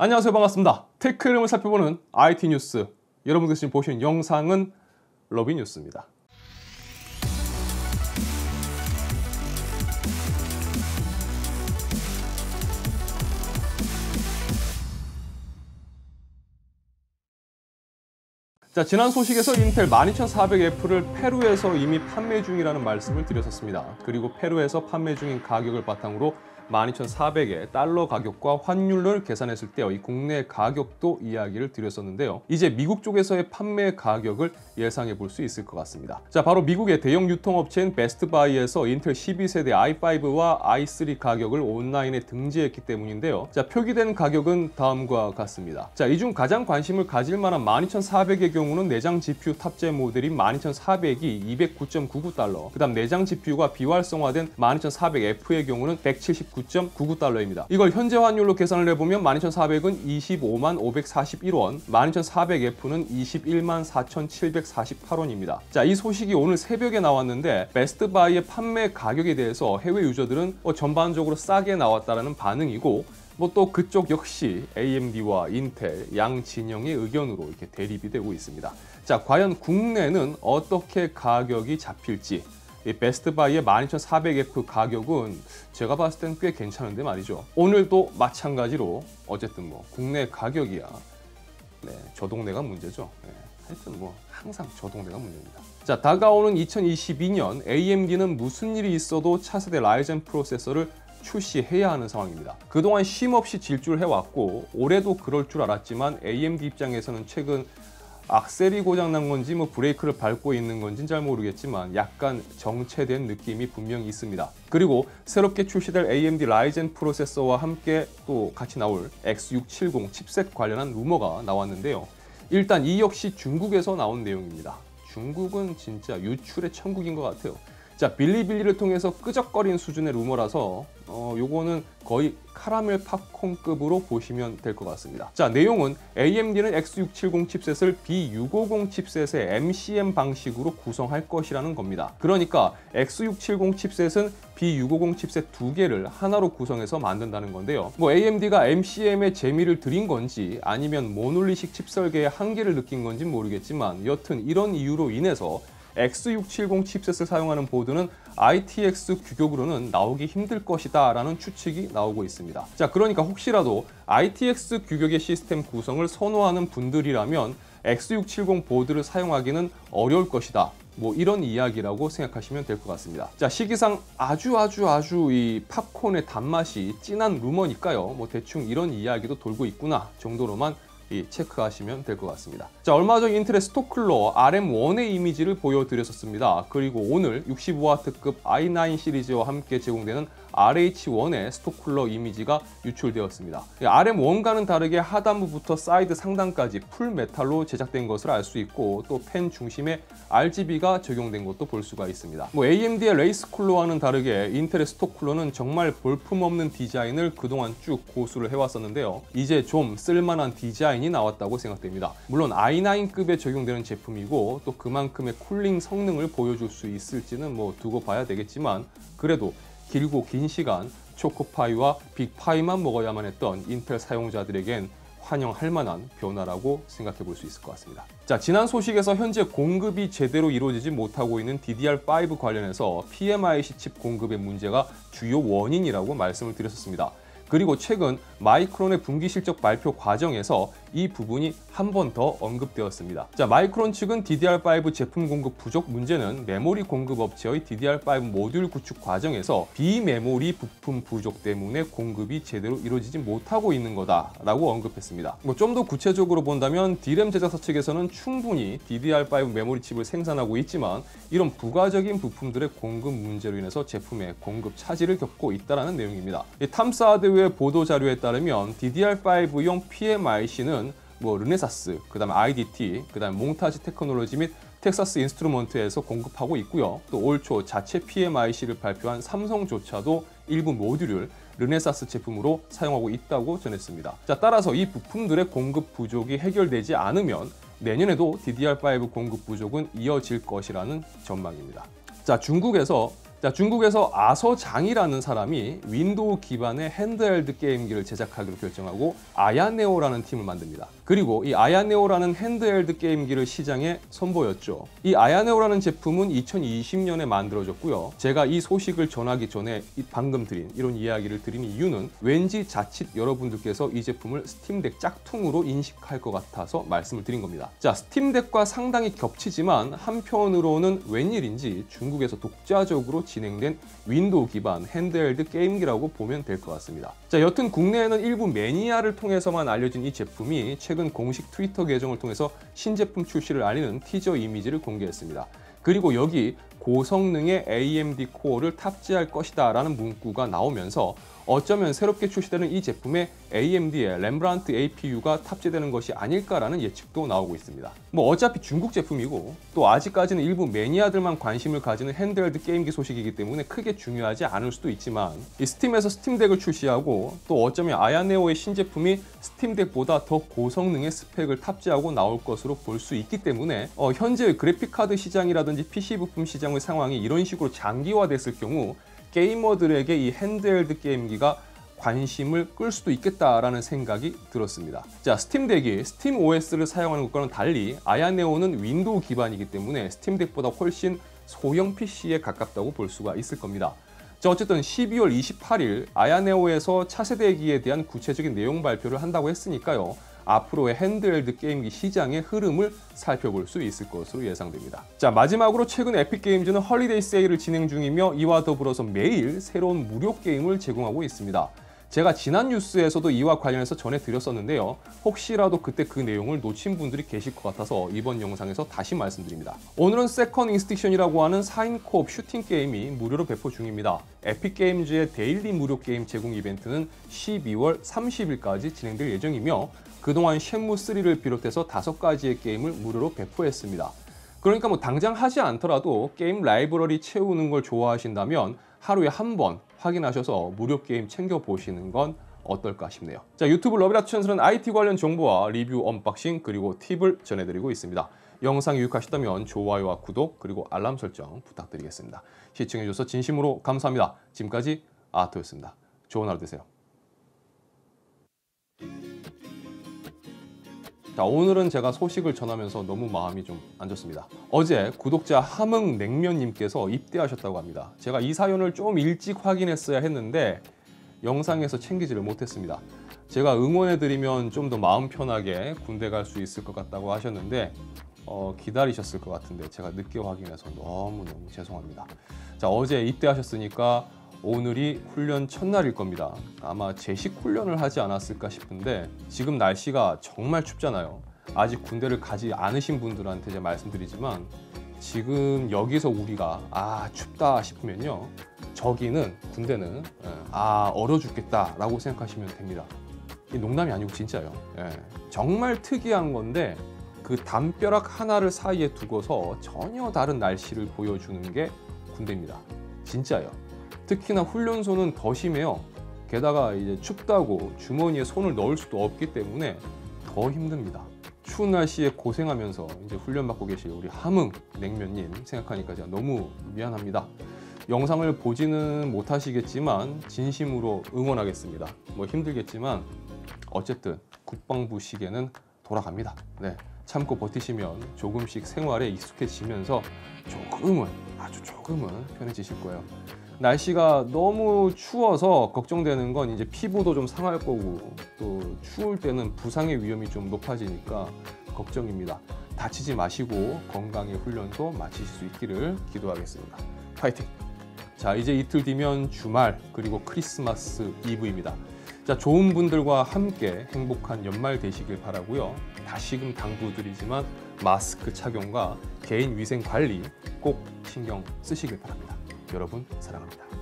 안녕하세요, 반갑습니다. 테크 흐름을 살펴보는 IT 뉴스. 여러분들 지금 보시는 영상은 러비뉴스입니다. 자, 지난 소식에서 인텔 12400F를 페루에서 이미 판매 중이라는 말씀을 드렸었습니다. 그리고 페루에서 판매 중인 가격을 바탕으로 12400의 달러 가격과 환율을 계산했을 때 이 국내 가격도 이야기를 드렸었는데요. 이제 미국 쪽에서의 판매 가격을 예상해 볼 수 있을 것 같습니다. 자, 바로 미국의 대형 유통업체인 베스트바이에서 인텔 12세대 i5와 i3 가격을 온라인에 등재했기 때문인데요. 자, 표기된 가격은 다음과 같습니다. 자, 이 중 가장 관심을 가질 만한 12400의 경우는 내장 GPU 탑재 모델인 12400이 209.99달러, 그 다음 내장 GPU가 비활성화된 12400F의 경우는 179.99달러입니다. 이걸 현재 환율로 계산을 해보면 12400은 25만 541원, 12400F는 21만 4,748원입니다. 자, 이 소식이 오늘 새벽에 나왔는데 베스트바이의 판매 가격에 대해서 해외 유저들은 전반적으로 싸게 나왔다라는 반응이고, 또 그쪽 역시 AMD와 인텔 양 진영의 의견으로 이렇게 대립이 되고 있습니다. 자, 과연 국내는 어떻게 가격이 잡힐지. 이 베스트바이의 12400F 가격은 제가 봤을 땐 꽤 괜찮은데 말이죠. 오늘도 마찬가지로 어쨌든 국내 가격이야. 네, 저 동네가 문제죠. 네, 하여튼 항상 저 동네가 문제입니다. 자, 다가오는 2022년 AMD는 무슨 일이 있어도 차세대 라이젠 프로세서를 출시해야 하는 상황입니다. 그동안 쉼없이 질주를 해왔고 올해도 그럴 줄 알았지만 AMD 입장에서는 최근 악셀이 고장난 건지 브레이크를 밟고 있는 건지는 잘 모르겠지만 약간 정체된 느낌이 분명히 있습니다. 그리고 새롭게 출시될 AMD 라이젠 프로세서와 함께 또 같이 나올 X670 칩셋 관련한 루머가 나왔는데요. 일단 이 역시 중국에서 나온 내용입니다. 중국은 진짜 유출의 천국인 것 같아요. 자, 빌리빌리를 통해서 끄적거린 수준의 루머라서 요거는 거의 카라멜 팝콘급으로 보시면 될 것 같습니다. 자, 내용은 AMD는 X670 칩셋을 B650 칩셋의 MCM 방식으로 구성할 것이라는 겁니다. 그러니까 X670 칩셋은 B650 칩셋 두 개를 하나로 구성해서 만든다는 건데요. AMD가 MCM에 재미를 들인 건지 아니면 모놀리식 칩 설계의 한계를 느낀 건지 모르겠지만 여튼 이런 이유로 인해서 X670 칩셋을 사용하는 보드는 ITX 규격으로는 나오기 힘들 것이다 라는 추측이 나오고 있습니다. 자, 그러니까 혹시라도 ITX 규격의 시스템 구성을 선호하는 분들이라면 X670 보드를 사용하기는 어려울 것이다. 이런 이야기라고 생각하시면 될 것 같습니다. 자, 시기상 아주 이 팝콘의 단맛이 진한 루머니까요. 대충 이런 이야기도 돌고 있구나 정도로만 체크하시면 될 것 같습니다. 자, 얼마 전 인텔의 스토클러 RM1의 이미지를 보여드렸었습니다. 그리고 오늘 65W급 i9 시리즈와 함께 제공되는 RH1의 스토클러 이미지가 유출되었습니다. RM1과는 다르게 하단부부터 사이드 상단까지 풀메탈로 제작된 것을 알 수 있고 또 펜 중심에 RGB가 적용된 것도 볼 수가 있습니다. AMD의 레이스 쿨러와는 다르게 인텔의 스토클러는 정말 볼품없는 디자인을 그동안 쭉 고수를 해왔었는데요. 이제 좀 쓸만한 디자인이 나왔다고 생각됩니다. 물론 i9급에 적용되는 제품이고 또 그만큼의 쿨링 성능을 보여줄 수 있을지는 두고 봐야 되겠지만 그래도 길고 긴 시간 초코파이와 빅파이만 먹어야만 했던 인텔 사용자들에겐 환영할 만한 변화라고 생각해 볼 수 있을 것 같습니다. 자, 지난 소식에서 현재 공급이 제대로 이루어지지 못하고 있는 DDR5 관련해서 PMIC 칩 공급의 문제가 주요 원인이라고 말씀을 드렸었습니다. 그리고 최근 마이크론의 분기 실적 발표 과정에서 이 부분이 한 번 더 언급되었습니다. 자, 마이크론 측은 DDR5 제품 공급 부족 문제는 메모리 공급 업체의 DDR5 모듈 구축 과정에서 비메모리 부품 부족 때문에 공급이 제대로 이루어지지 못하고 있는 거다라고 언급했습니다. 좀 더 구체적으로 본다면 D램 제작사 측에서는 충분히 DDR5 메모리 칩을 생산하고 있지만 이런 부가적인 부품들의 공급 문제로 인해서 제품의 공급 차질을 겪고 있다는 내용입니다. 탐사하드웨어 보도 자료에 따르면 DDR5용 PMIC는 르네사스, 그 다음에 IDT, 그 다음에 몽타지 테크놀로지 및 텍사스 인스트루먼트에서 공급하고 있고요. 또 올 초 자체 PMIC를 발표한 삼성조차도 일부 모듈을 르네사스 제품으로 사용하고 있다고 전했습니다. 자, 따라서 이 부품들의 공급 부족이 해결되지 않으면 내년에도 DDR5 공급 부족은 이어질 것이라는 전망입니다. 자, 중국에서 자, 중국에서 아서장이라는 사람이 윈도우 기반의 핸드헬드 게임기를 제작하기로 결정하고 아야네오라는 팀을 만듭니다. 그리고 이 아야네오라는 핸드헬드 게임기를 시장에 선보였죠. 이 아야네오라는 제품은 2020년에 만들어졌고요. 제가 이 소식을 전하기 전에 방금 드린 이런 이야기를 드린 이유는 왠지 자칫 여러분들께서 이 제품을 스팀덱 짝퉁으로 인식할 것 같아서 말씀을 드린 겁니다. 자, 스팀덱과 상당히 겹치지만 한편으로는 웬일인지 중국에서 독자적으로 진행된 윈도우 기반 핸드헬드 게임기라고 보면 될 것 같습니다. 자, 여튼 국내에는 일부 매니아를 통해서만 알려진 이 제품이 최근 공식 트위터 계정을 통해서 신제품 출시를 알리는 티저 이미지를 공개했습니다. 그리고 여기 고성능의 AMD 코어를 탑재할 것이다 라는 문구가 나오면서 어쩌면 새롭게 출시되는 이 제품에 AMD의 램브란트 APU가 탑재되는 것이 아닐까라는 예측도 나오고 있습니다. 뭐 어차피 중국 제품이고 또 아직까지는 일부 매니아들만 관심을 가지는 핸드헬드 게임기 소식이기 때문에 크게 중요하지 않을 수도 있지만 이 스팀에서 스팀덱을 출시하고 또 어쩌면 아야네오의 신제품이 스팀덱보다 더 고성능의 스펙을 탑재하고 나올 것으로 볼 수 있기 때문에 현재의 그래픽카드 시장이라든지 PC 부품 시장의 상황이 이런 식으로 장기화됐을 경우 게이머들에게 이 핸드헬드 게임기가 관심을 끌 수도 있겠다라는 생각이 들었습니다. 자, 스팀덱이 스팀 OS를 사용하는 것과는 달리 아야네오는 윈도우 기반이기 때문에 스팀덱보다 훨씬 소형 PC에 가깝다고 볼 수가 있을 겁니다. 자, 어쨌든 12월 28일 아야네오에서 차세대기에 대한 구체적인 내용 발표를 한다고 했으니까요. 앞으로의 핸드헬드 게임기 시장의 흐름을 살펴볼 수 있을 것으로 예상됩니다. 자, 마지막으로 최근 에픽게임즈는 헐리데이 세일을 진행 중이며 이와 더불어서 매일 새로운 무료 게임을 제공하고 있습니다. 제가 지난 뉴스에서도 이와 관련해서 전해드렸었는데요. 혹시라도 그때 그 내용을 놓친 분들이 계실 것 같아서 이번 영상에서 다시 말씀드립니다. 오늘은 세컨 인스틱션이라고 하는 4인 코업 슈팅 게임이 무료로 배포 중입니다. 에픽게임즈의 데일리 무료 게임 제공 이벤트는 12월 30일까지 진행될 예정이며 그동안 쉔무3를 비롯해서 5가지의 게임을 무료로 배포했습니다. 그러니까 뭐 당장 하지 않더라도 게임 라이브러리 채우는 걸 좋아하신다면 하루에 한 번 확인하셔서 무료 게임 챙겨보시는 건 어떨까 싶네요. 자, 유튜브 러비라투 채널은 IT 관련 정보와 리뷰, 언박싱, 그리고 팁을 전해드리고 있습니다. 영상이 유익하셨다면 좋아요와 구독, 그리고 알람 설정 부탁드리겠습니다. 시청해주셔서 진심으로 감사합니다. 지금까지 아토였습니다. 좋은 하루 되세요. 자, 오늘은 제가 소식을 전하면서 너무 마음이 좀 안 좋습니다. 어제 구독자 함흥냉면님께서 입대하셨다고 합니다. 제가 이 사연을 좀 일찍 확인했어야 했는데 영상에서 챙기지를 못했습니다. 제가 응원해드리면 좀 더 마음 편하게 군대 갈 수 있을 것 같다고 하셨는데 기다리셨을 것 같은데 제가 늦게 확인해서 너무너무 죄송합니다. 자, 어제 입대하셨으니까 오늘이 훈련 첫날일 겁니다. 아마 제식 훈련을 하지 않았을까 싶은데 지금 날씨가 정말 춥잖아요. 아직 군대를 가지 않으신 분들한테 제가 말씀드리지만 지금 여기서 우리가 춥다 싶으면요. 저기는 군대는 얼어 죽겠다 라고 생각하시면 됩니다. 이 농담이 아니고 진짜요. 정말 특이한 건데 그 담벼락 하나를 사이에 두고서 전혀 다른 날씨를 보여주는 게 군대입니다. 진짜요. 특히나 훈련소는 더 심해요. 게다가 이제 춥다고 주머니에 손을 넣을 수도 없기 때문에 더 힘듭니다. 추운 날씨에 고생하면서 이제 훈련받고 계실 우리 함흥냉면님 생각하니까 제가 너무 미안합니다. 영상을 보지는 못하시겠지만 진심으로 응원하겠습니다. 뭐 힘들겠지만 어쨌든 국방부 시계는 돌아갑니다. 네, 참고 버티시면 조금씩 생활에 익숙해지면서 조금은, 아주 조금은 편해지실 거예요. 날씨가 너무 추워서 걱정되는 건 이제 피부도 좀 상할 거고 또 추울 때는 부상의 위험이 좀 높아지니까 걱정입니다. 다치지 마시고 건강히 훈련소 마치실 수 있기를 기도하겠습니다. 파이팅! 자, 이제 이틀 뒤면 주말 그리고 크리스마스 이브입니다. 자, 좋은 분들과 함께 행복한 연말 되시길 바라고요. 다시금 당부드리지만 마스크 착용과 개인 위생 관리 꼭 신경 쓰시길 바랍니다. 여러분 사랑합니다.